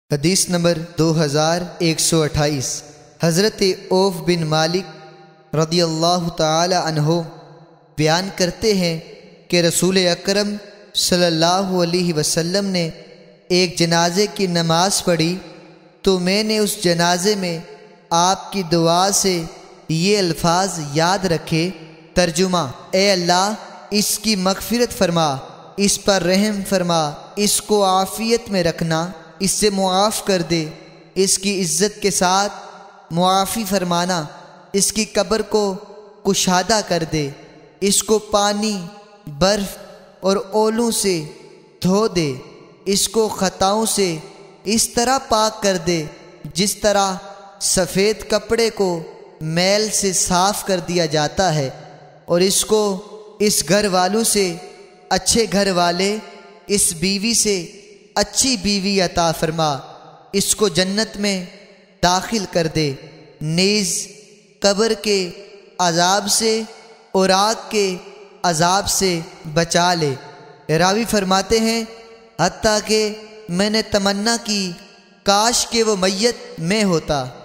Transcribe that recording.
حدیث نمبر 2128 حضرت عوف بن مالک رضی اللہ تعالی عنہ بیان کرتے ہیں کہ رسول اکرم صلی اللہ علیہ وسلم نے ایک جنازے کی نماز پڑھی تو میں نے اس جنازے میں آپ کی دعا سے یہ الفاظ یاد رکھے۔ ترجمہ: اے اللہ، اس کی مغفرت فرما، اس پر رحم فرما، اس کو عافیت میں رکھنا، اس سے معاف کر دے، اس کی عزت کے ساتھ معافی فرمانا، اس کی قبر کو کشادہ کر دے، اس کو پانی، برف اور اولوں سے دھو دے، اس کو خطاؤں سے اس طرح پاک کر دے جس طرح سفید کپڑے کو میل سے صاف کر دیا جاتا ہے، اور اس کو اس گھر والوں سے اچھے گھر والے، اس بیوی سے اچھی بیوی عطا فرما، اس کو جنت میں داخل کر دے، نیز قبر کے عذاب سے اور آگ کے عذاب سے بچا لے۔ راوی فرماتے ہیں حتیٰ کہ میں نے تمنا کی کاش کہ وہ میت میں ہوتا۔